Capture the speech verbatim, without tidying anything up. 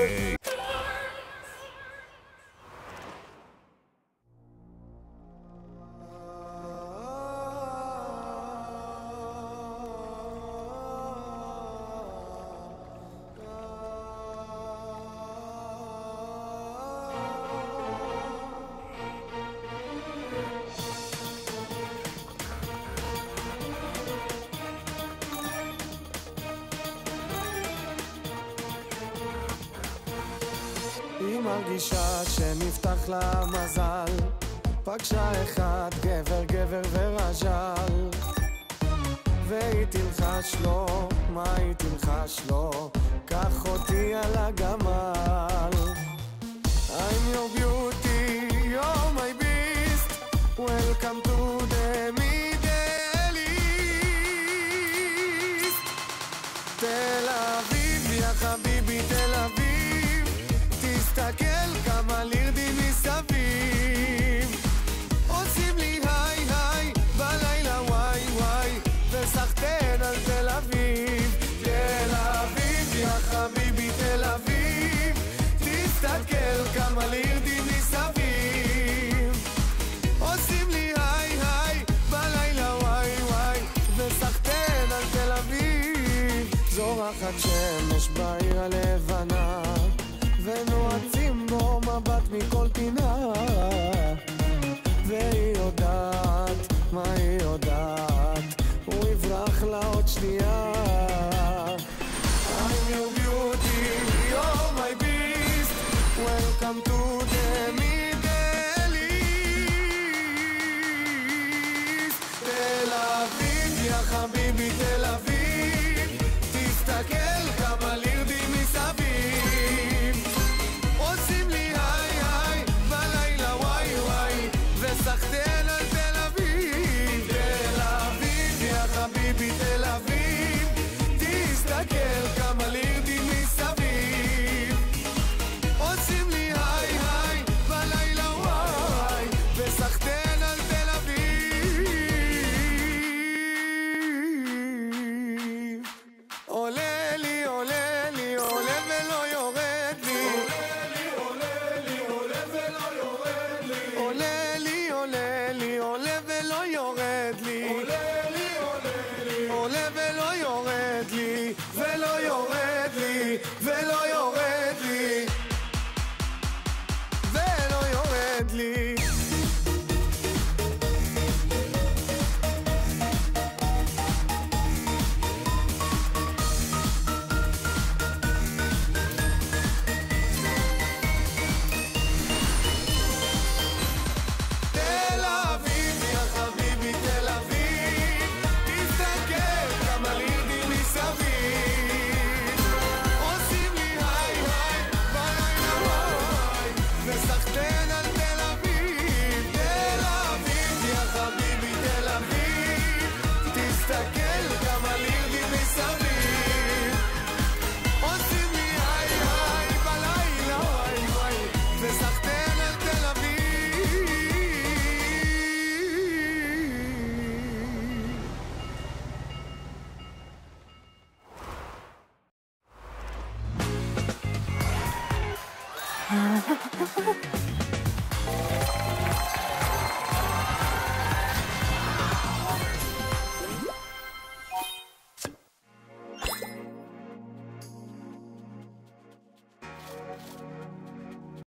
היא מרגישה שנפתח לה מזל, פגשה אחד גבר גבר ורז'ל, והיא תלחש לו, מה היא תלחש לו? קח אותי על הגמל. I'm your beauty, you're my beast, welcome to the Middle East. תל אביב, יא חביבי תל אביב, תסתכל כמה לירדים מסביב, עושים לי היי היי בלילה וואי וואי, וסחטן על תל אביב. תל אביב, יא חביבי תל אביב, תסתכל כמה לירדים מסביב, עושים לי היי היי בלילה וואי וואי, וסחטן על תל אביב. זורחת שמש בעיר הלבנה, ונועצים בו מבט מכל פינה, והיא יודעת, מה היא יודעת, הוא יברח לה עוד שנייה. I'm your beauty, you're my beast, welcome to the Middle East. תל אביב, יא חביבי תל אביב, תסתכל כמה לירדים מסביב, עושים לי היי היי בלילה וואי וואי, וסחטן על תל אביב. תל אביב, יא חביבי תל אביב, תסתכל כמה לירדים מסביב, עושים לי היי היי בלילה וואי, וסחטן על תל אביב. עולה לי עולה לי עולה ולא יורד לי, עולה לי עולה ולא יורד לי, עולה לי עולה לי עולה ולא יורד לי, עולה ולא יורד לי, ולא יורד לי, ולא יורד לי, ולא יורד לי. תל אביב, יא חביבי תל אביב, תסתכל כמה לירדים מסביב, עושים לי היי היי בלילה וואי, וסחטן על תל אביב. תל אביב, יא חביבי תל אביב, תסתכל כמה לירדים מסביב, עושים לי היי היי בלילה וואי וואי, וסחטן על תל אביב. Ha ha ha ha.